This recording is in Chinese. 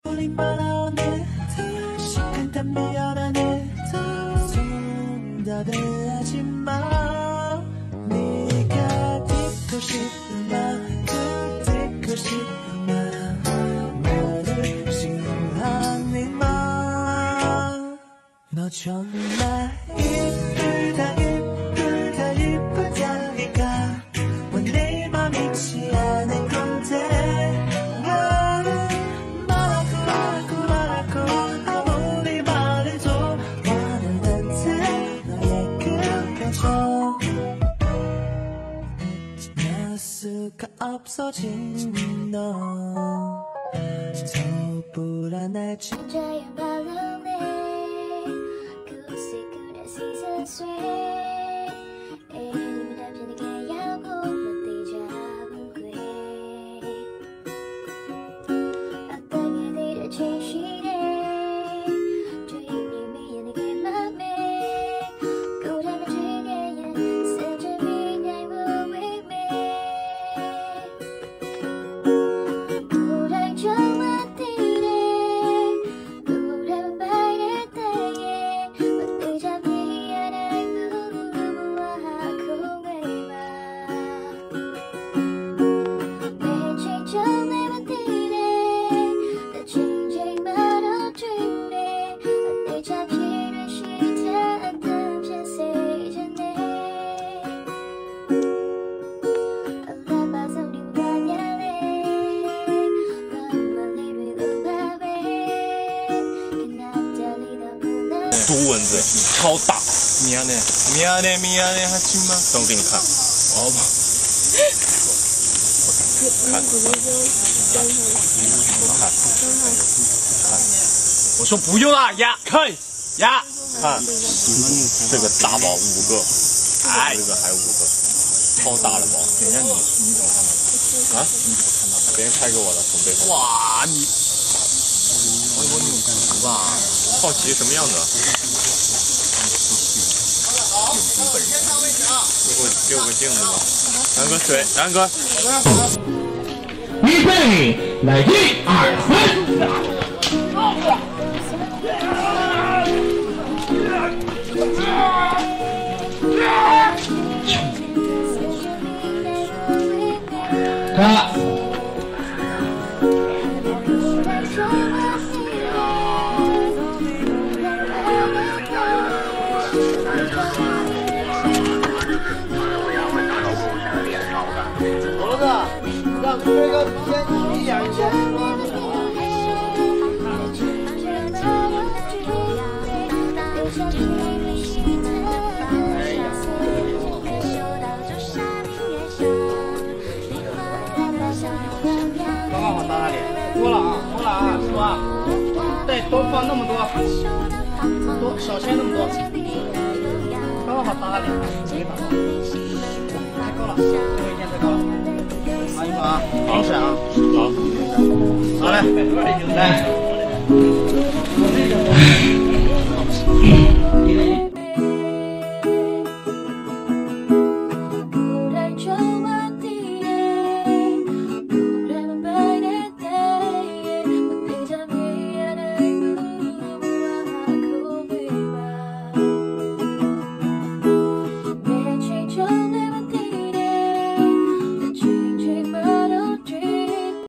너 정말 이쁘다 이쁘다 이쁘다니까 왜 내 맘 잊지 않을 건데 말하고 아무리 말해도 원하는데 너의 그 표정 날 수가 없어진 너 더 불안해지 毒蚊子超大，미안해 하지마，等我给你看，哦，看，我说不用啊，呀，看，这个大包5个，哎，这个还5个，超大的包。等一下你怎么看到的？啊？你怎么看到的？别人拍给我的，从背后。哇，你，我有毒吧？好奇什么样子？给我个镜子吧，南哥水，南哥。 预备，来1、2、3。看。 让这个天气演一演。刚刚好打哪里？多了啊，是吧？对，多放那么多，少切那么多，刚刚好打哪里？没打到，太高了，最后一天太高了。好，一会儿啊，好，好嘞，来。